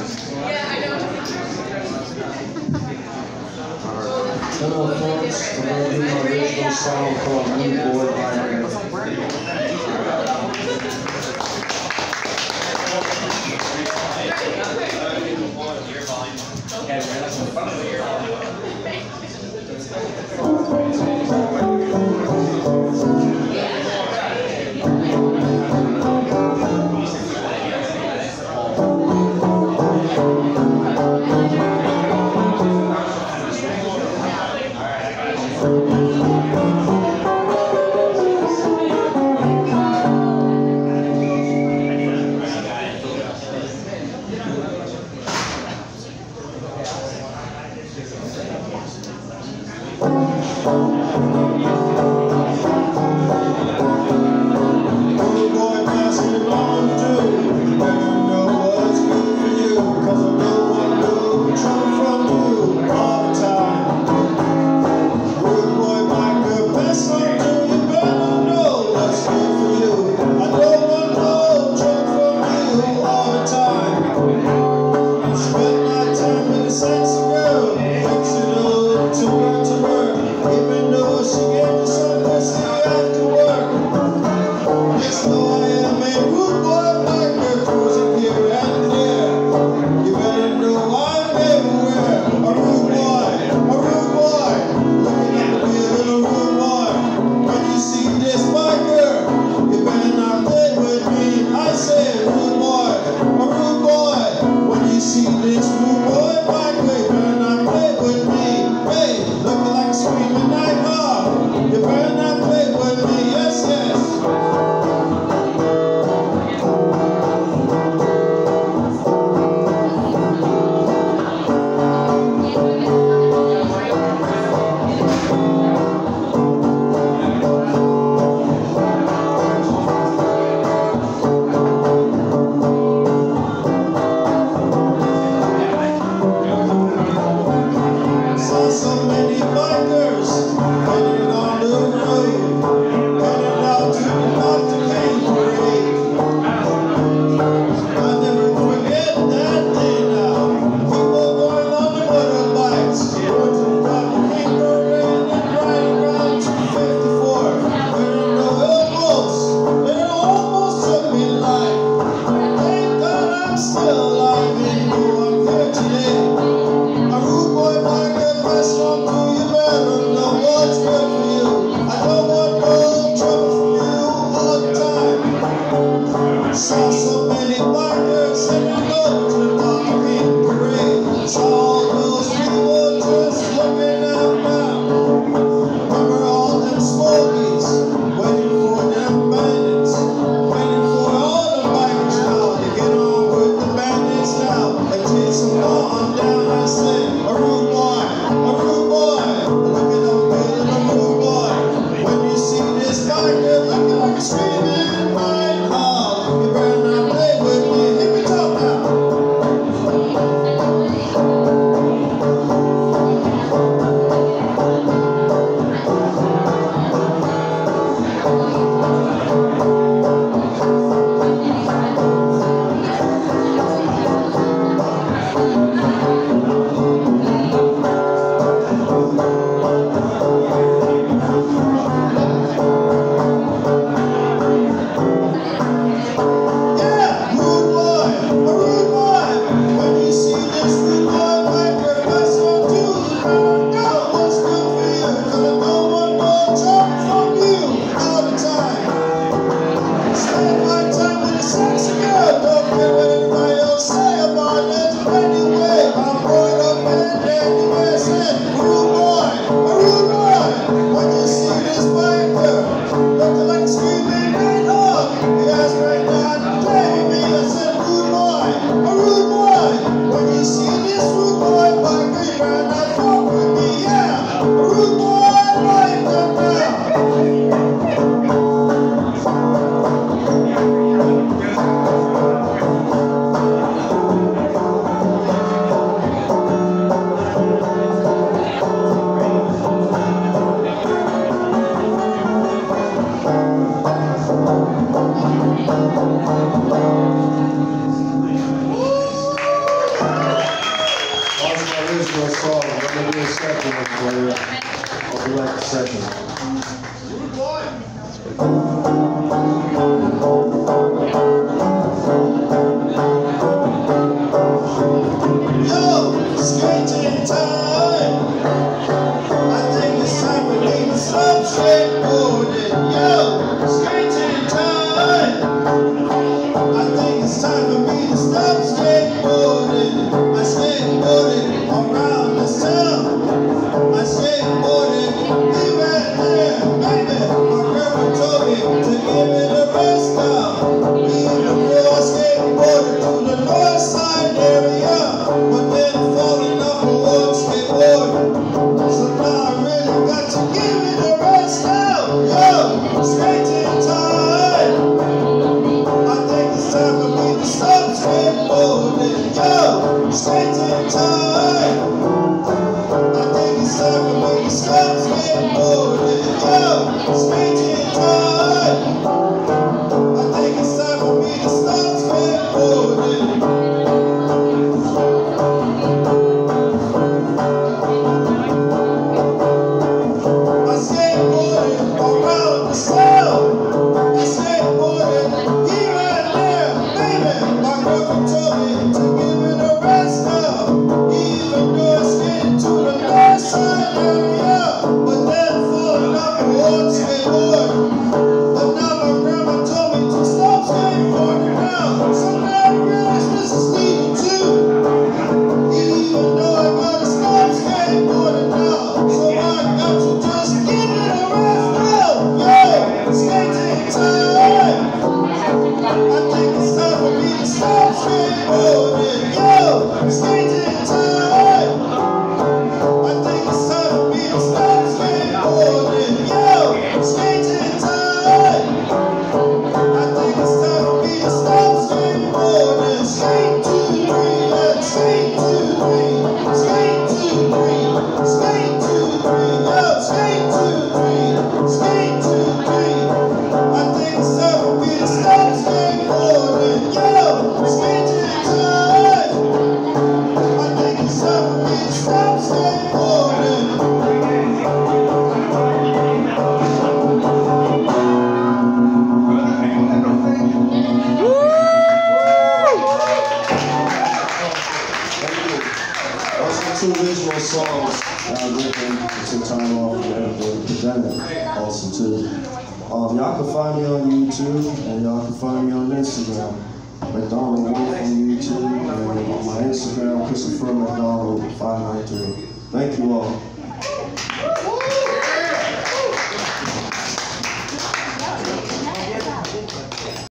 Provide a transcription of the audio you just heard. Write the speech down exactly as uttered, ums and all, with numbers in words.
Hello folks, I'm going to do my original song called Rude Boy Biker. You better not play with me. Hit me top now. original song. Let me do a second one for you. I'll be back in a second. Yo, skating time. I think it's time for me to stop skateboarding. Yo, skating time. I think it's time for me to stop skateboarding. I skateboarded around this town. I skateboarded even there, baby. My grandma told me to give it a rest now. Even before I skateboarded to the north side area, but then falling off a wood skateboard. So now I really got to give it a rest now. Yo, skating time. I think it's time for me to stop skateboarding. Yo, skating time. I think it's time for me to stop skateboarding. Yo, skating time. I think it's time for me to stop skateboarding. I skateboarded around the town. I skateboarded here and there, baby. My girlfriend told me to give it a rest now. Even though I skated to the north side area, but then falling off a wood skateboard. But now my grandma told me to stop skateboarding now. So now I realize this is needed too. Even though I gotta stop skateboarding now, so I got to just give it a rest now. Yo, skating time. I think it's time for me to stop skateboarding. Yo, skating time. I think it's time for me to stop skateboarding. Yo, skating time. I think it's time for me to stop skateboarding. Skate two, three, let's skate two, three. Skate two, three. Skate two, three. Yo, skate two, three. Skate two, three. I think it's time for me to stop skateboarding. Yo, skating time. I think it's time for me to stop skateboarding. Those are two original songs that I've written. Some time off and presented also too. Um, y'all can find me on YouTube and y'all can find me on Instagram. McDonaldWolf on YouTube and on my Instagram, Christopher McDonald five nine three. Thank you all.